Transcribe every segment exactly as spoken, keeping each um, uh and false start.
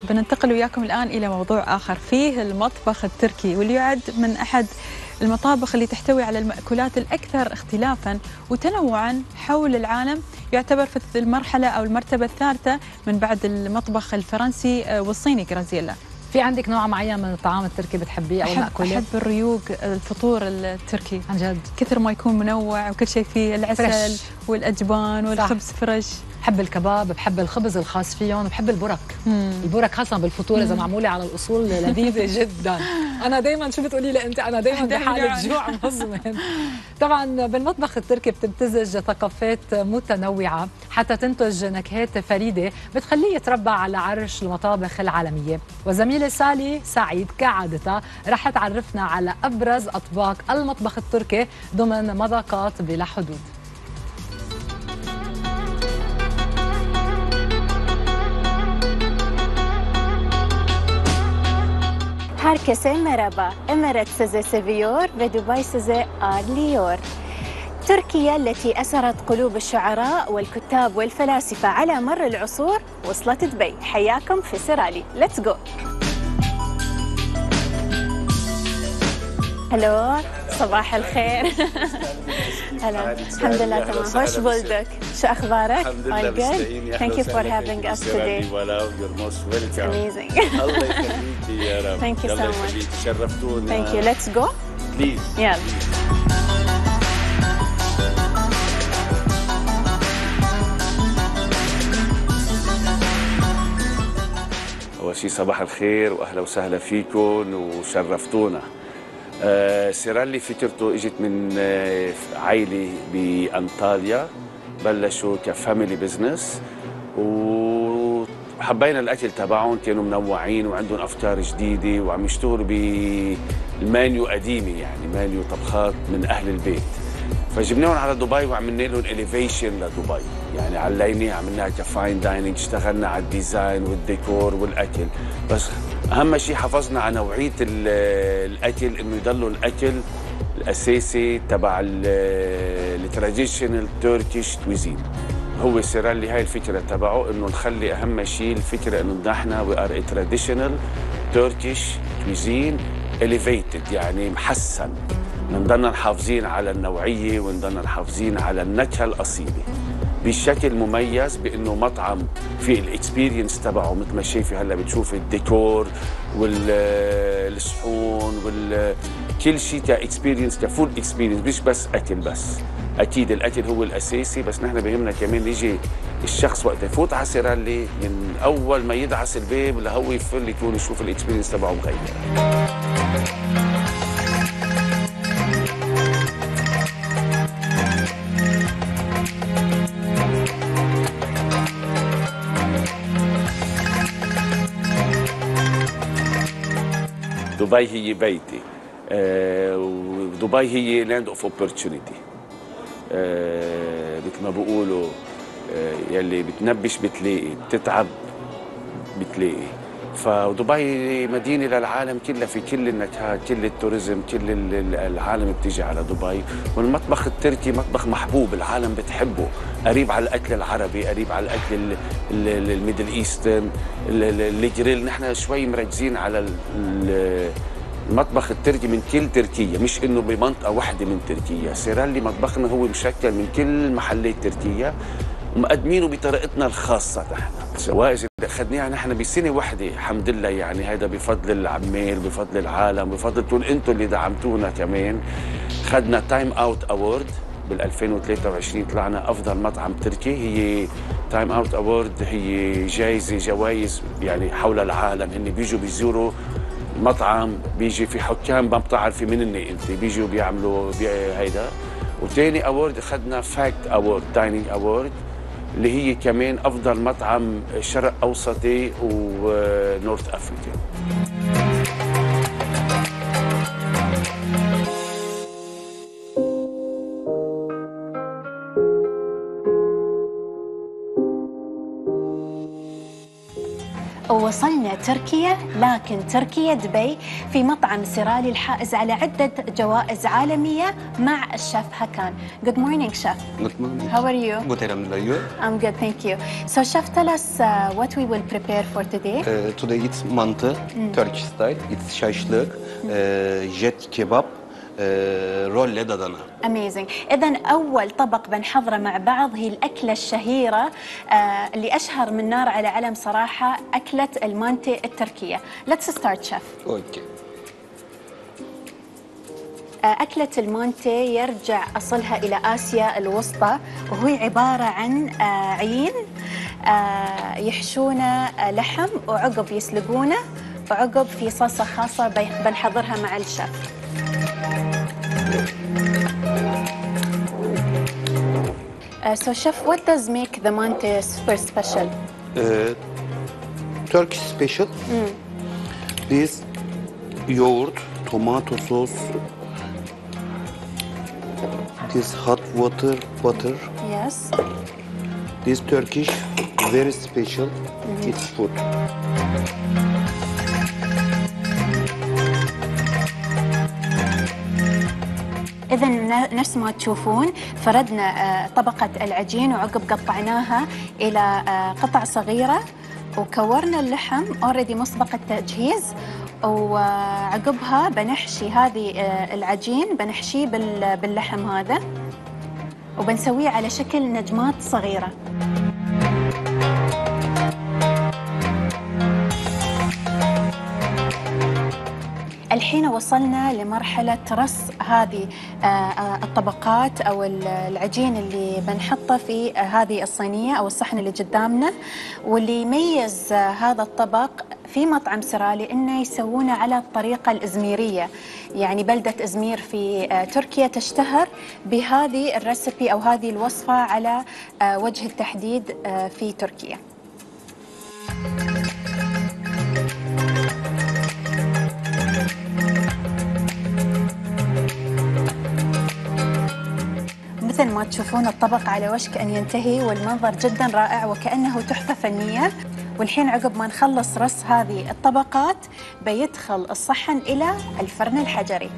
بننتقل وياكم الآن إلى موضوع آخر فيه المطبخ التركي، واللي يعد من أحد المطابخ اللي تحتوي على المأكولات الأكثر اختلافاً وتنوعاً حول العالم. يعتبر في المرحلة أو المرتبة الثالثة من بعد المطبخ الفرنسي والصيني. غرازيلا، في عندك نوع معين من الطعام التركي بتحبيه او المأكولات؟ أحب الريوق، الفطور التركي عن جد كثر ما يكون منوع وكل شيء فيه، العسل فرش والأجبان والخبز صح. فرش. بحب الكباب، بحب الخبز الخاص فيهم، بحب البرك. مم. البرك خاصة بالفطور إذا معمولة على الأصول لذيذة جدا. أنا دايما شو بتقولي لي أنت؟ أنا دايما بحالة جوع مزمن. طبعا بالمطبخ التركي بتمتزج ثقافات متنوعة حتى تنتج نكهات فريدة بتخليه يتربع على عرش المطابخ العالمية. وزميلة سالي سعيد كعادتها رح تعرفنا على أبرز أطباق المطبخ التركي ضمن مذاقات بلا حدود. Herkese merhaba. Emirat sizi seviyor ve Dubai sizi ağırlıyor. تركيا التي أسرت قلوب الشعراء والكتاب والفلاسفة على مر العصور وصلت دبي. حياكم في سيرالي. Let's go. هلو، صباح الخير. هلا، الحمد لله تمام. Hoş bulduk. شو أخبارك؟ الحمد لله مستعين. Thank you for having us today. You're most welcome. Amazing. الله يخليكي يا رب. Thank you so much. شرفتونا. Thank you. Let's go. Please. يلا. أول شيء صباح الخير وأهلا وسهلا فيكم وشرفتونا. آه سيرالي فكرته اجت من آه عائله بانطاليا، بلشوا كفاميلي بزنس وحبينا الاكل تبعهم، كانوا منوعين وعندهم افكار جديده وعم يشتغلوا بالمانيو قديمه، يعني مانيو طبخات من اهل البيت. فجبناهم على دبي وعملنا لهم اليفيشن لدبي، يعني علينا عملناها كفاين دايننج، اشتغلنا على الديزاين والديكور والاكل، بس اهم شيء حافظنا على نوعيه الاكل، انه يضلوا الاكل الاساسي تبع التراديشنال تركيش كويزين. هو سيرالي هاي الفكره تبعه، انه نخلي اهم شيء الفكره انه نحن وي ار تراديشنال تركيش كويزين اليفيتد، يعني محسن، نضلنا محافظين على النوعيه ونضلنا محافظين على النكهه الاصيله بشكل مميز، بانه مطعم في الاكسبيرينس تبعه مثل ما شايفي هلا بتشوفي الديكور والصحون وال كل شيء كاكسبيرينس، كفول اكسبيرينس، مش بس اكل بس. اكيد الاكل هو الاساسي، بس نحن بيهمنا كمان يجي الشخص وقت يفوت على سيرالي من اول ما يدعس الباب لهو يفل يكون يشوف الاكسبيرينس تبعه مغير. دبي هي بيتي، آه ودبي هي لاند اوف اوبورتونيتي، آه مثل ما بيقولوا، آه يلي بتنبش بتلاقي، بتتعب بتلاقي. فدبي مدينه للعالم كلها، في كل النكهات، كل التوريزم، كل العالم بتيجي على دبي. والمطبخ التركي مطبخ محبوب، العالم بتحبه، قريب على الاكل العربي، قريب على الاكل الميدل ايسترن، الجريل. نحن شوي مركزين على المطبخ التركي من كل تركيا، مش انه بمنطقه واحده من تركيا. سيرالي مطبخنا هو مشكل من كل محلات تركيا ومقدمينه بطريقتنا الخاصه نحن. جوائز اللي اخذناها نحن بسنه واحده الحمد لله، يعني هذا بفضل العمال، بفضل العالم، بفضلكم انتم اللي دعمتونا كمان. اخذنا تايم اوت اوورد بال ألفين وثلاثة وعشرين، طلعنا افضل مطعم تركي. هي تايم اوت اوورد هي جائزه جوائز يعني حول العالم، هن بيجوا بيزوروا مطعم، بيجي في حكام ما بتعرفي من هن انت، بيجوا بيعملوا بي هيدا. وثاني اوورد اخذنا فاكت اوورد، دايننج اوورد، اللي هي كمان افضل مطعم شرق اوسطي ونورث افريقيا. ووصلنا إن تركيا لكن تركيا دبي في مطعم سيرالي الحائز على عدة جوائز عالمية مع الشيف هاكان. Good morning, chef. Good morning. How are you? Good, alhamdulillah. You? I'm good, thank you. So, chef, tell us uh, what we will prepare for today. Uh, today it's mantı, mm. Turkish style. It's şaşlık, mm. uh, jet kebab, uh, rolle dadana. Amazing. إذن أول طبق بنحضره مع بعض هي الأكلة الشهيرة آه اللي أشهر من نار على علم صراحة، أكلة المانتي التركية. Let's start, chef. Okay. أكلة المانتي يرجع أصلها إلى آسيا الوسطى، وهي عبارة عن عين يحشونه لحم وعقب يسلقونه وعقب في صلصة خاصة بنحضرها مع الشيف. So, chef, what does make the mante super special? Uh, Turkish special. Mm. This yoğurt, tomato sauce. This hot water, butter. Yes. This Turkish, very special. Mm-hmm. It's food. إذن نفس ما تشوفون فردنا طبقة العجين وعقب قطعناها إلى قطع صغيرة وكورنا اللحم أوريدي مسبق التجهيز، وعقبها بنحشي هذه العجين بنحشيه باللحم هذا وبنسويه على شكل نجمات صغيرة. الحين وصلنا لمرحلة رص هذه الطبقات أو العجين اللي بنحطه في هذه الصينية أو الصحن اللي قدامنا، واللي يميز هذا الطبق في مطعم سيرالي إنه يسوونه على الطريقة الإزميرية، يعني بلدة إزمير في تركيا تشتهر بهذه الريسبي أو هذه الوصفة على وجه التحديد في تركيا. مثل ما تشوفون الطبق على وشك أن ينتهي والمنظر جدا رائع وكأنه تحفة فنية. والحين عقب ما نخلص رص هذه الطبقات بيدخل الصحن إلى الفرن الحجري.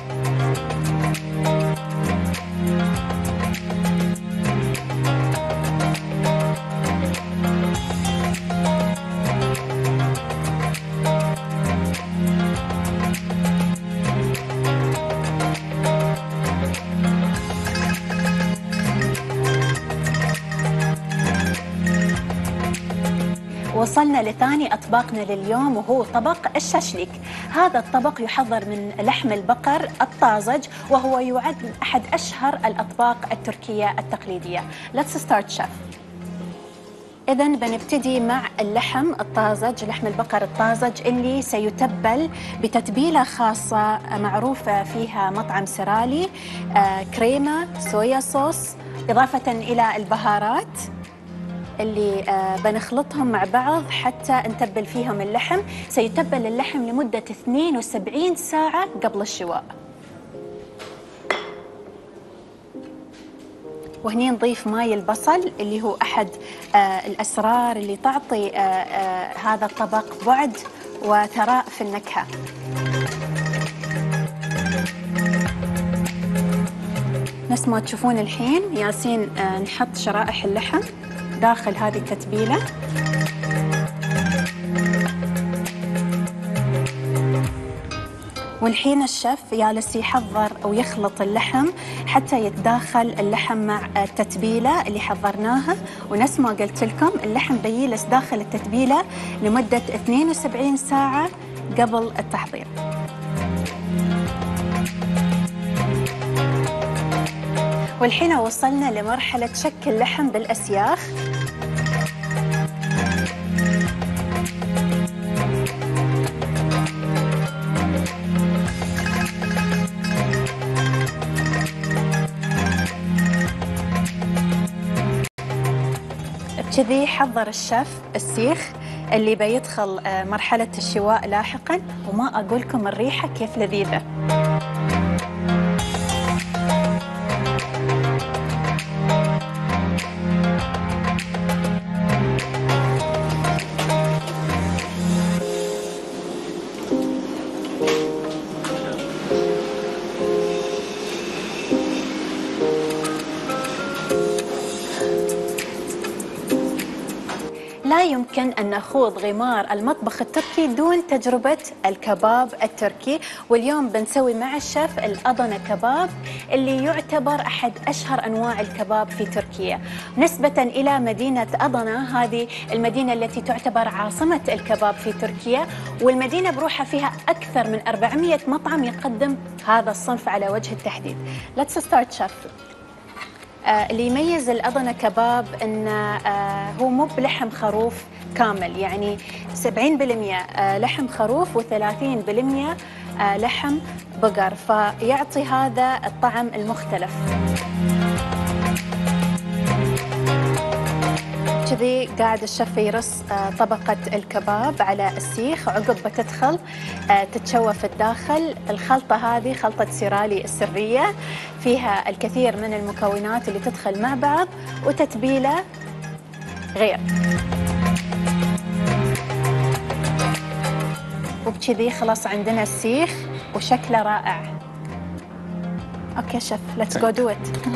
وصلنا لثاني أطباقنا لليوم وهو طبق الشاشليك. هذا الطبق يحضر من لحم البقر الطازج وهو يعد من أحد أشهر الأطباق التركية التقليدية. Let's start, chef. إذن بنبتدي مع اللحم الطازج، لحم البقر الطازج اللي سيتبل بتتبيلة خاصة معروفة فيها مطعم سيرالي، آه كريمة، صويا صوص، إضافة إلى البهارات اللي آه بنخلطهم مع بعض حتى نتبل فيهم اللحم. سيتبل اللحم لمدة اثنين وسبعين ساعة قبل الشواء. وهني نضيف ماي البصل اللي هو أحد آه الأسرار اللي تعطي آه آه هذا الطبق بعد وثراء في النكهة. نفس ما تشوفون الحين ياسين آه نحط شرائح اللحم داخل هذه التتبيلة. والحين الشيف جالس يحضر أو يخلط اللحم حتى يتداخل اللحم مع التتبيلة اللي حضرناها. ونفس ما قلت لكم اللحم بيجلس داخل التتبيلة لمدة اثنين وسبعين ساعة قبل التحضير. والحين وصلنا لمرحلة شك اللحم بالأسياخ. بكذي حضر الشيف السيخ اللي بيدخل مرحلة الشواء لاحقا، وما أقولكم الريحة كيف لذيذة. يمكن أن نخوض غمار المطبخ التركي دون تجربة الكباب التركي. واليوم بنسوي مع الشيف الأضنة كباب اللي يعتبر أحد أشهر أنواع الكباب في تركيا، نسبة إلى مدينة أضنة، هذه المدينة التي تعتبر عاصمة الكباب في تركيا، والمدينة بروحها فيها أكثر من أربعمئة مطعم يقدم هذا الصنف على وجه التحديد. Let's start شيف. آه اللي يميز الأضنة كباب أنه آه هو مو بلحم خروف كامل، يعني سبعين بالمئة آه لحم خروف وثلاثين بالمئة آه لحم بقر، فيعطي هذا الطعم المختلف. كذي قاعد الشيف يرص طبقة الكباب على السيخ، عقب بتدخل تتشوى في الداخل. الخلطة هذه خلطة سيرالي السرية، فيها الكثير من المكونات اللي تدخل مع بعض وتتبيلة غير. وبكذي خلاص عندنا السيخ وشكله رائع. اوكي شيف، let's go do it.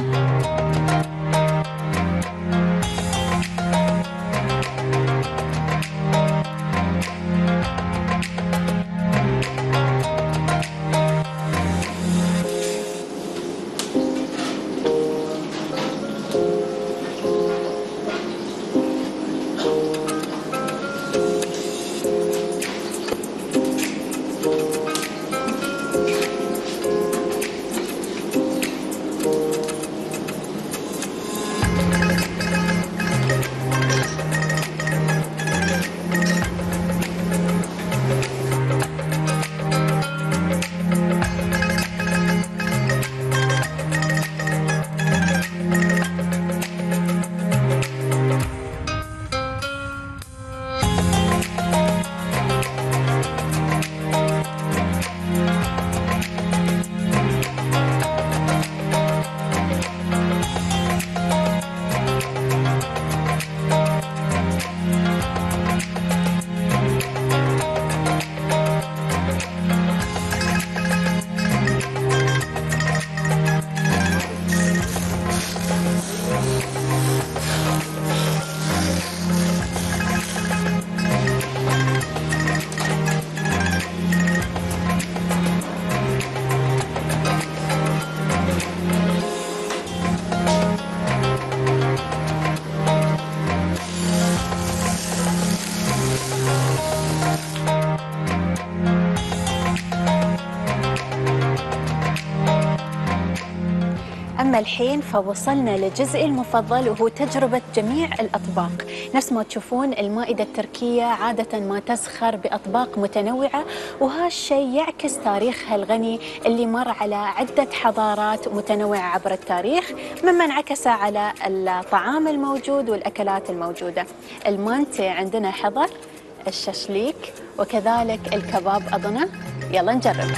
أما الحين فوصلنا لجزء المفضل، وهو تجربة جميع الأطباق. نفس ما تشوفون المائدة التركية عادة ما تزخر بأطباق متنوعة، وهالشيء يعكس تاريخها الغني اللي مر على عدة حضارات متنوعة عبر التاريخ، مما انعكس على الطعام الموجود والأكلات الموجودة. المانتي عندنا حضر، الششليك، وكذلك الكباب أضنة. يلا نجرب.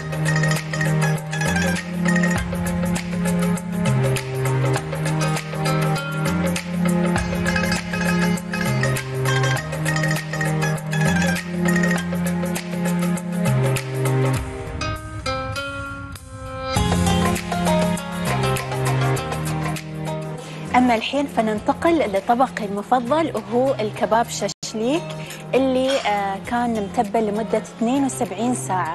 أما الحين فننتقل لطبقي المفضل، وهو الكباب ششليك اللي كان متبل لمدة اثنين وسبعين ساعة.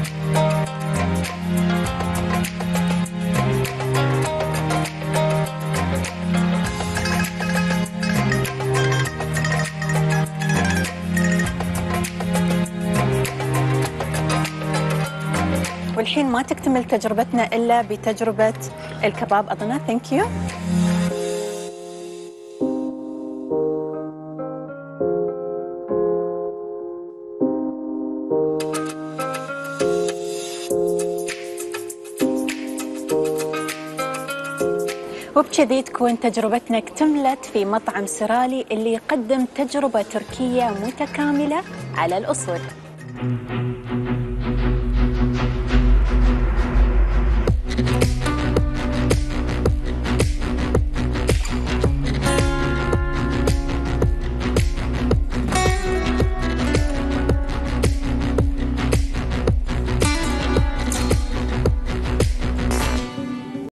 والحين ما تكتمل تجربتنا إلا بتجربة الكباب أضنة. ثانك يو. وبكذي تكون تجربتنا اكتملت في مطعم سيرالي اللي يقدم تجربة تركية متكاملة على الأصول.